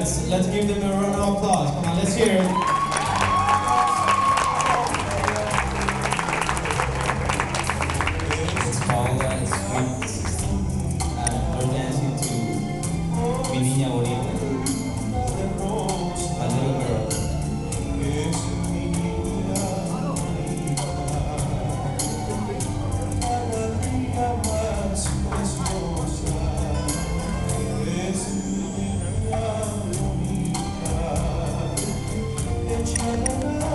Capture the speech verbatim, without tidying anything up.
let's let's give them a round of applause. Come on, let's hear it. It's Paula, it's Sweet sixteen. Uh, we're dancing to Mi Niña Bonita, my little girl. It's